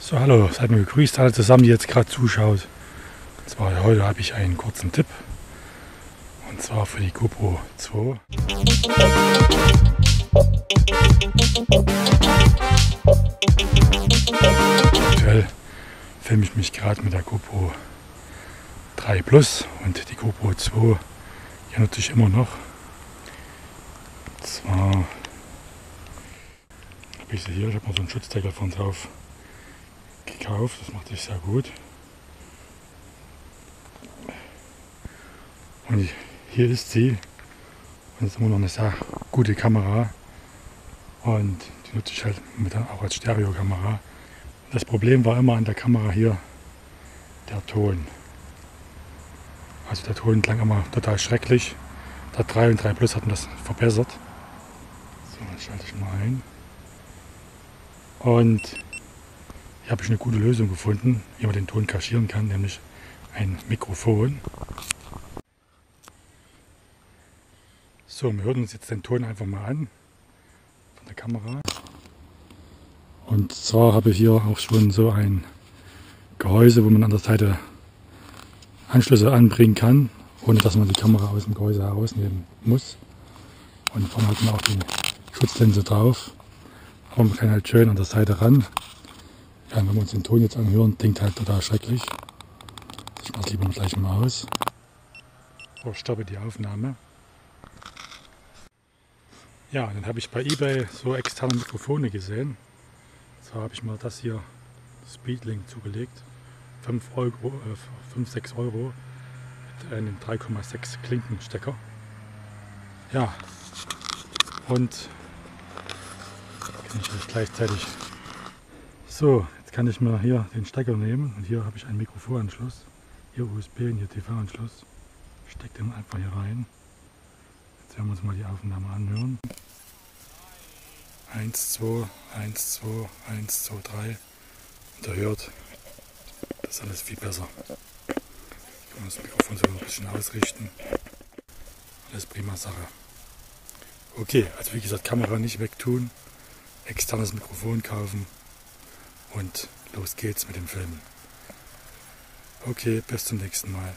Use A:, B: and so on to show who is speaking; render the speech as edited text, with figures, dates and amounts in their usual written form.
A: So, hallo, seid mir gegrüßt alle zusammen, die jetzt gerade zuschaut. Und zwar heute habe ich einen kurzen Tipp. Und zwar für die GoPro 2. Aktuell filme ich mich gerade mit der GoPro 3 Plus und die GoPro 2 die nutze ich immer noch. Und zwar habe ich sie hier, ich habe mal so einen Schutzdeckel von drauf gekauft, das macht sich sehr gut. Und hier ist sie und das ist immer noch eine sehr gute Kamera und die nutze ich halt auch als Stereokamera. Das Problem war immer an der Kamera hier der Ton. Also der Ton klang immer total schrecklich. Der 3 und 3 Plus hatten das verbessert. So, das schalte ich mal ein. Und hier habe ich eine gute Lösung gefunden, wie man den Ton kaschieren kann, nämlich ein Mikrofon. So, wir hören uns jetzt den Ton einfach mal an von der Kamera. Und zwar habe ich hier auch schon so ein Gehäuse, wo man an der Seite Anschlüsse anbringen kann, ohne dass man die Kamera aus dem Gehäuse herausnehmen muss. Und vorne hat man auch die Schutzlinse drauf. Aber man kann halt schön an der Seite ran. Ja, wenn wir uns den Ton jetzt anhören, klingt halt total schrecklich. Ich mache es lieber gleich mal aus. So, stoppe die Aufnahme. Ja, dann habe ich bei eBay so externe Mikrofone gesehen. So habe ich mal das hier, Speedlink, zugelegt. 5, 6 Euro mit einem 3,6 Klinkenstecker. Ja, und kann ich euch gleichzeitig. So, jetzt kann ich mir hier den Stecker nehmen und hier habe ich einen Mikrofonanschluss. Hier USB und hier TV-Anschluss. Stecke den einfach hier rein. Jetzt werden wir uns mal die Aufnahme anhören. 1, 2, 1, 2, 1, 2, 3. Und ihr hört, das ist alles viel besser. Ich kann das Mikrofon so ein bisschen ausrichten. Alles prima Sache. Okay, also wie gesagt, Kamera nicht wegtun, externes Mikrofon kaufen und los geht's mit dem Filmen. Okay, bis zum nächsten Mal.